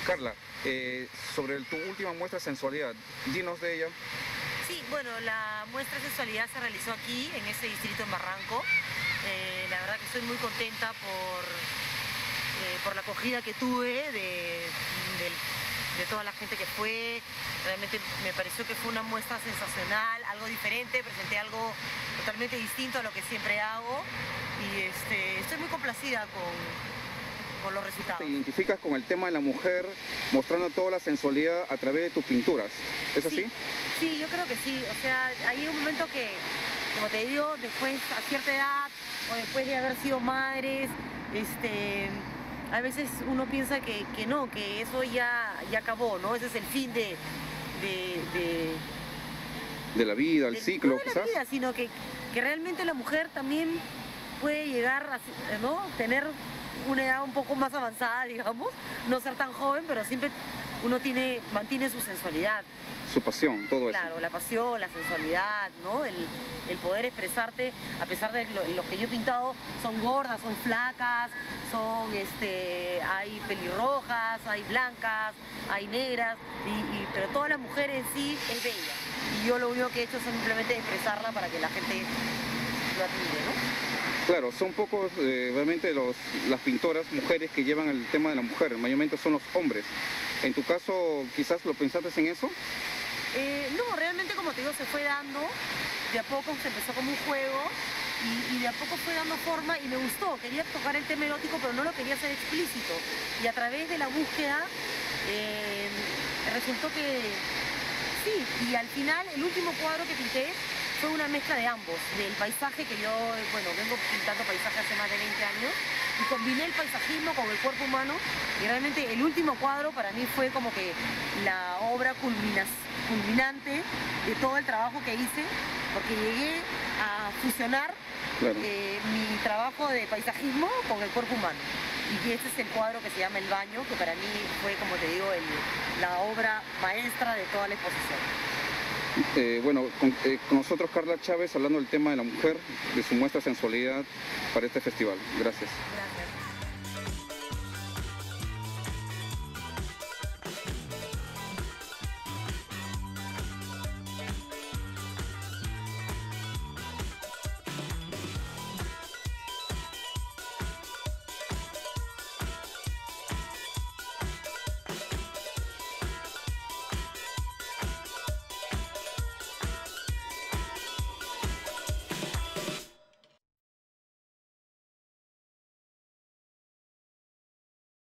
Carla, sobre tu última muestra de sensualidad, dinos de ella. Sí, bueno, la muestra de sensualidad se realizó aquí, en ese distrito en Barranco. La verdad que estoy muy contenta por la acogida que tuve de toda la gente que fue. Realmente me pareció que fue una muestra sensacional, algo diferente, presenté algo totalmente distinto a lo que siempre hago y estoy muy complacida con los resultados. Te identificas con el tema de la mujer, mostrando toda la sensualidad a través de tus pinturas, ¿es así? Sí, yo creo que sí. O sea, hay un momento que, como te digo, después a cierta edad o después de haber sido madres, a veces uno piensa que no, que eso ya acabó, ¿no? Ese es el fin de la vida, el ciclo, no de quizás. la vida, sino que realmente la mujer también puede llegar a, ¿no?, tener una edad un poco más avanzada, digamos, no ser tan joven, pero siempre uno mantiene su sensualidad. Su pasión, todo eso. Claro, la pasión, la sensualidad, ¿no? El poder expresarte, a pesar de los que yo he pintado son gordas, son flacas, hay pelirrojas, hay blancas, hay negras, pero toda la mujer en sí es bella. Y yo lo único que he hecho es simplemente expresarla para que la gente lo admire, ¿no? Claro, son pocos realmente las pintoras mujeres que llevan el tema de la mujer, mayormente son los hombres. En tu caso, quizás lo pensaste en eso. No, realmente, como te digo, se fue dando, de a poco se empezó como un juego y de a poco fue dando forma y me gustó. Quería tocar el tema erótico, pero no lo quería hacer explícito. Y a través de la búsqueda resultó que sí, y al final el último cuadro que pinté fue una mezcla de ambos, del paisaje que yo, bueno, vengo pintando paisaje hace más de 20 años y combiné el paisajismo con el cuerpo humano y realmente el último cuadro para mí fue como que la obra culminante de todo el trabajo que hice, porque llegué a fusionar mi trabajo de paisajismo con el cuerpo humano. Y este es el cuadro que se llama El Baño, que para mí fue, como te digo, la obra maestra de toda la exposición. Bueno, con nosotros Carla Chávez hablando del tema de la mujer, de su muestra de sensualidad para este festival. Gracias. Gracias.